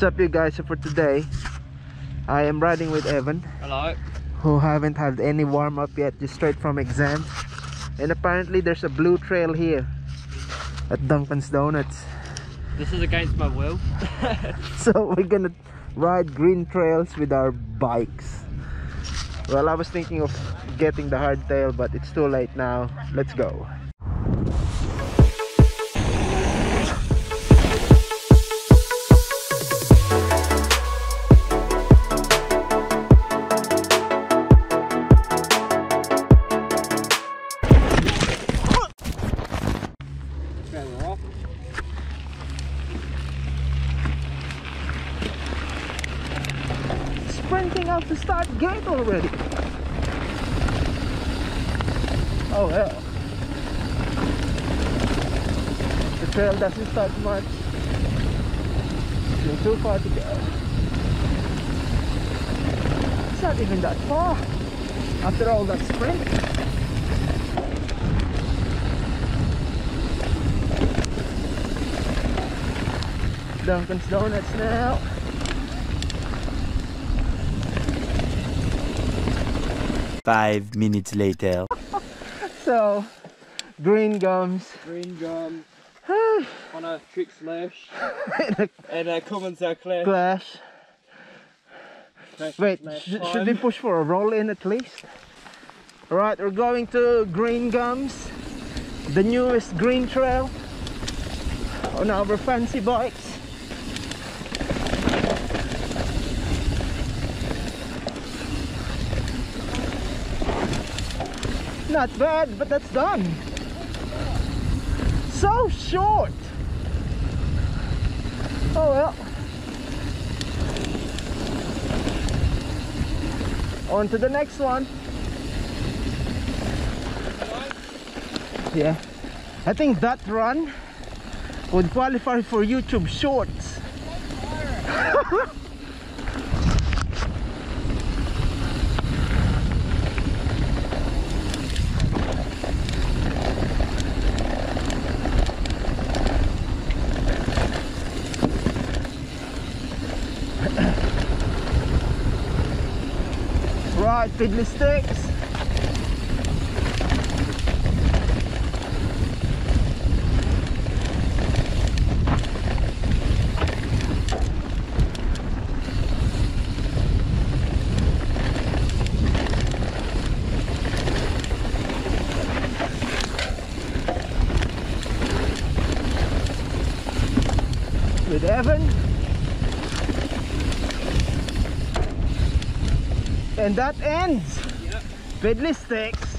What's up, you guys? So for today I am riding with Evan. Hello. Who haven't had any warm-up yet, just straight from exam. And apparently there's a blue trail here at Duncan's Donuts. This is against my will. So we're gonna ride green trails with our bikes. Well, I was thinking of getting the hardtail, but it's too late now. Let's go. Sprinting out the start gate already. Oh well. The trail doesn't start much. Still too far to go. It's not even that far after all that sprint. Duncan's Donuts now. Five minutes later. So, green gums. Green gum. On a trick slash. And a common clash. Clash. Wait, should we push for a roll in at least? Alright, we're going to Green Gums, the newest green trail on our fancy bikes. Not bad, but that's done. So short. Oh well. On to the next one. Yeah, I think that run would qualify for YouTube Shorts. Right, Piddly Sticks. With Evan. And that ends. Yep. Piddly Sticks.